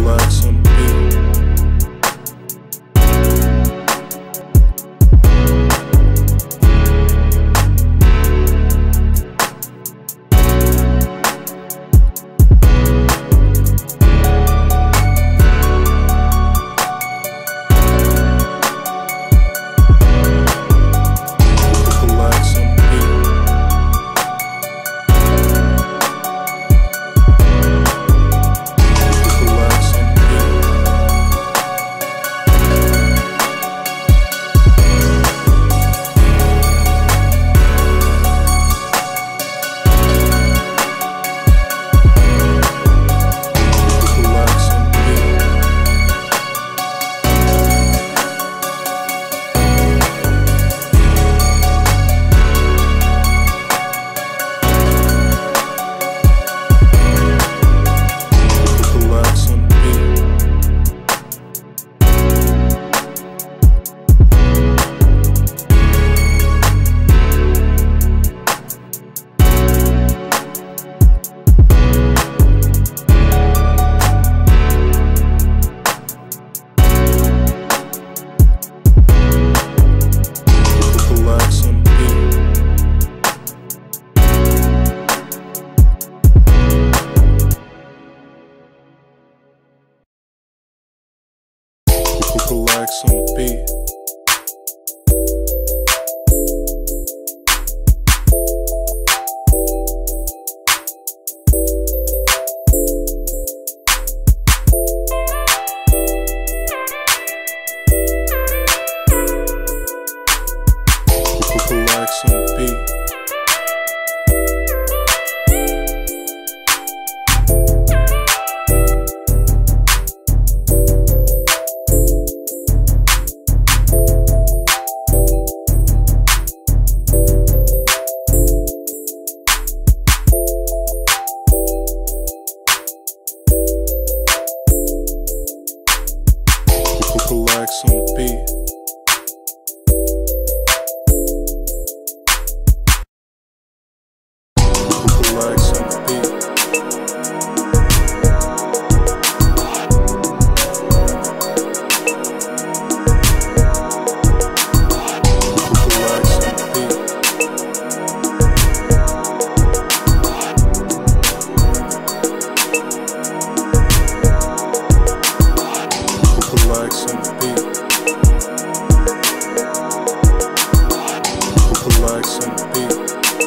relax on the beat. Relax on the beat. Relax on the beat. Relax on the beat. Relax on the beat. Relax on the beat. Relax on the beat.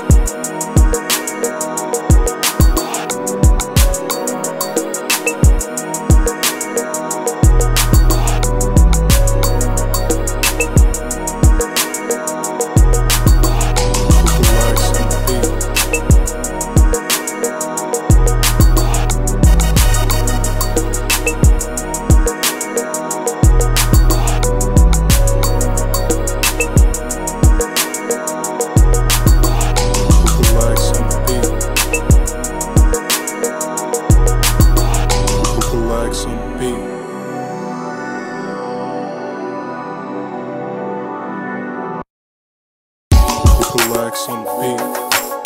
Relax on the beat.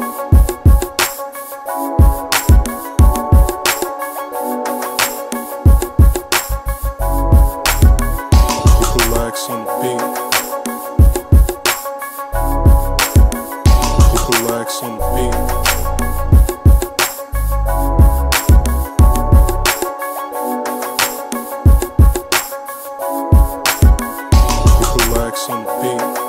Relax on the beat. Relax on the beat. Relax on the beat.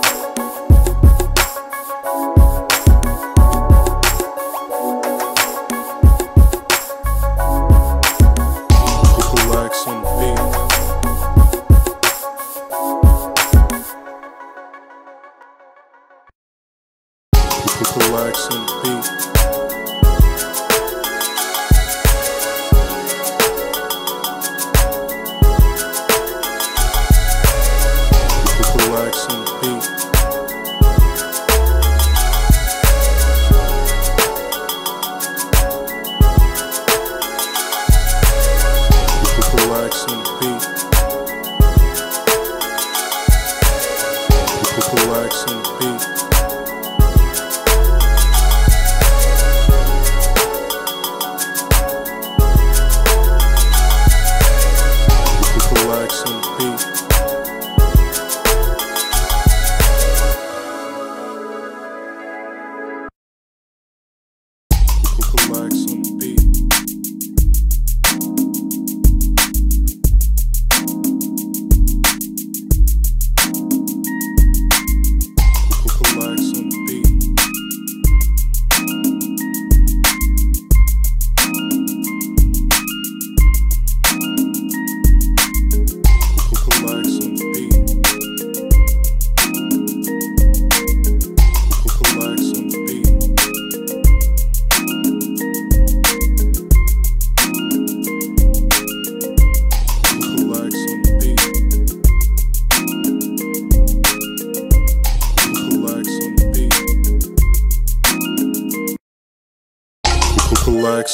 Relax on the beat. Relax on the beat. Relax on the beat. Relax on the beat.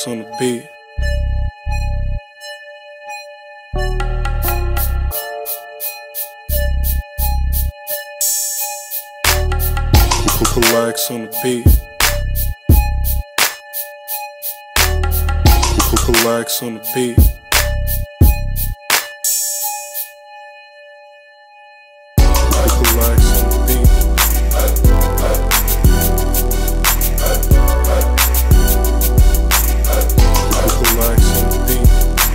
relax on the beat. Relax on the beat. Relax on the beat. Relax on the beat. Relax on the beat.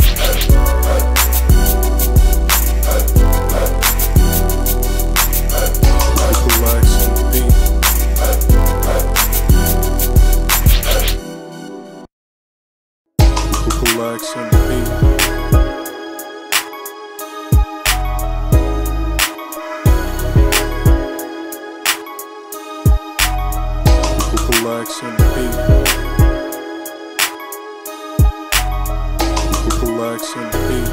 Relax on the beat. Relax on the beat. Relax on the beat. Relax on the beat.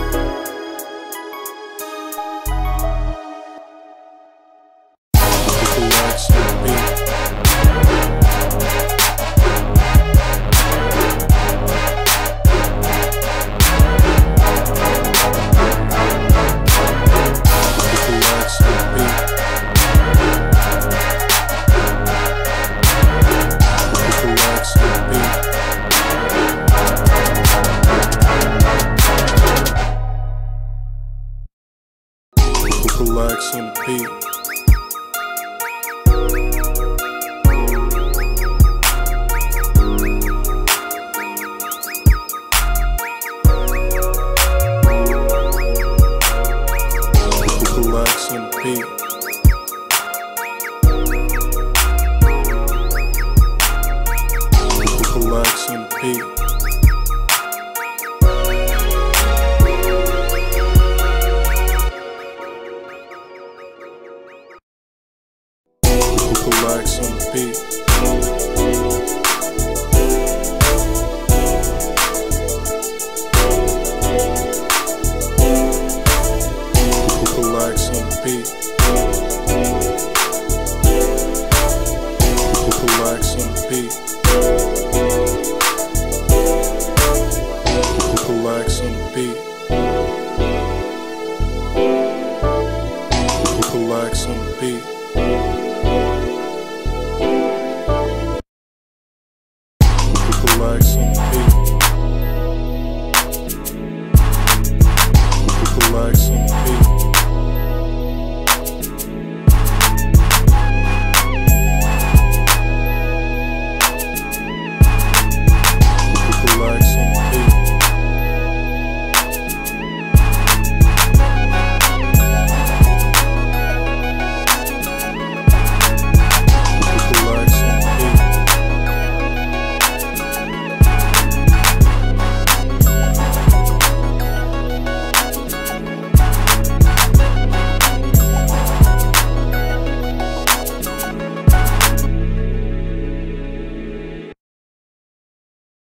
Relax on the beat. Relax on the beat. Relax on the beat. Relax on the beat. Relax on the beat. Relax on the beat. Relax on the beat. Relax on the beat. Relax on the beat. Relax on the beat. Relax on the beat.